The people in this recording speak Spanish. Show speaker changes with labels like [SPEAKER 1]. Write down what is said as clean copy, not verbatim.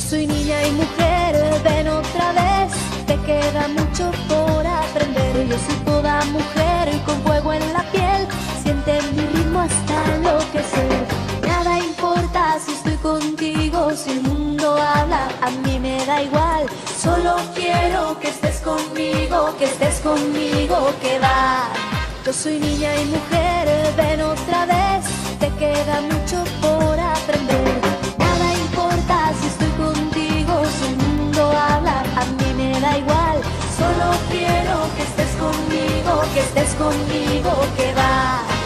[SPEAKER 1] soy niña y mujer, ven otra vez, te queda mucho por aprender. Yo soy toda mujer con fuego en la piel, siente mi ritmo hasta enloquecer. Nada importa si estoy contigo, si el mundo habla, a mí me da igual. Solo quiero que estés conmigo, que va. Yo soy niña y mujer, ven otra vez, te queda mucho por aprender. Nada importa si estoy contigo, si el mundo habla, a mí me da igual. Solo quiero que estés conmigo, que va.